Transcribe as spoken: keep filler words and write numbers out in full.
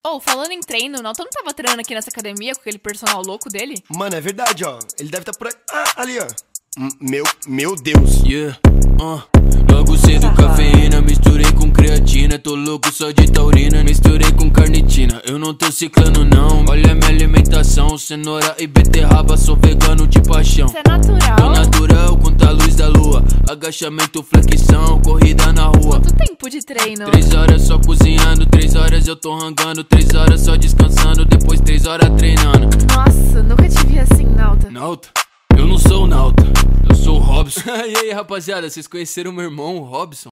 Oh, falando em treino, o Nauta não tava treinando aqui nessa academia com aquele personal louco dele? Mano, é verdade, ó. Ele deve estar tá por aí. Ah, ali, ó. M meu, meu Deus. Yeah, uh. Logo cedo cafeína, misturei com creatina. Tô louco só de taurina, misturei com carnitina. Eu não tô ciclando não, olha minha alimentação. Cenoura e beterraba, sou vegano de paixão. Isso é natural. Tô natural, conta a luz da lua. Agachamento, flexão, corrida na rua. Quanto tempo de treino? Três horas só cozinhando, três horas eu tô rangando. Três horas só descansando, depois três horas treinando. Nossa, nunca te vi assim, Nauta. Nauta? Eu não sou o Nauta, eu sou o Robson. E aí rapaziada, vocês conheceram meu irmão, o Robson?